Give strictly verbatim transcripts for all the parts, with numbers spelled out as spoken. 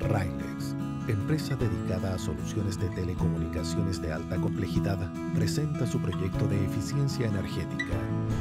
Rilex, empresa dedicada a soluciones de telecomunicaciones de alta complejidad, presenta su proyecto de eficiencia energética.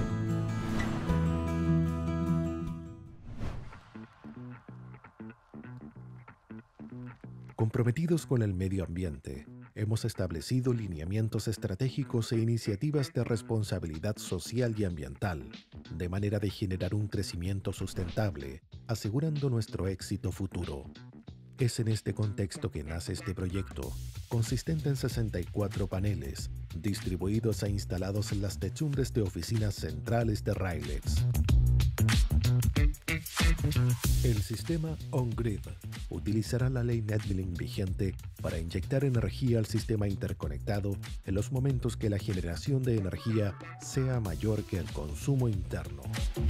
Comprometidos con el medio ambiente, hemos establecido lineamientos estratégicos e iniciativas de responsabilidad social y ambiental, de manera de generar un crecimiento sustentable, asegurando nuestro éxito futuro. Es en este contexto que nace este proyecto, consistente en sesenta y cuatro paneles, distribuidos e instalados en las techumbres de oficinas centrales de Rilex. El sistema On-Grid utilizará la ley Net Metering vigente para inyectar energía al sistema interconectado en los momentos que la generación de energía sea mayor que el consumo interno.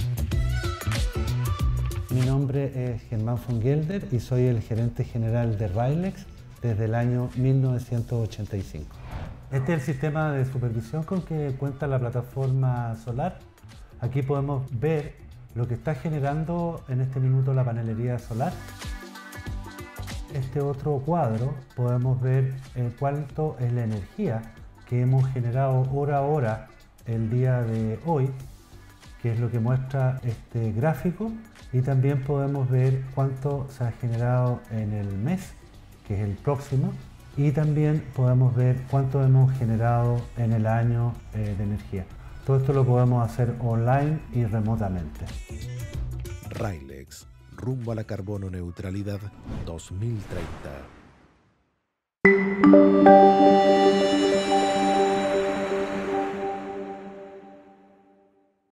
Mi nombre es Germán von Gelder y soy el gerente general de Rilex desde el año mil novecientos ochenta y cinco. Este es el sistema de supervisión con que cuenta la plataforma solar. Aquí podemos ver lo que está generando en este minuto la panelería solar. Este otro cuadro podemos ver eh, cuánto es la energía que hemos generado hora a hora el día de hoy, que es lo que muestra este gráfico, y también podemos ver cuánto se ha generado en el mes, que es el próximo, y también podemos ver cuánto hemos generado en el año eh, de energía. Todo esto lo podemos hacer online y remotamente. Rilex, rumbo a la carbono neutralidad dos mil treinta.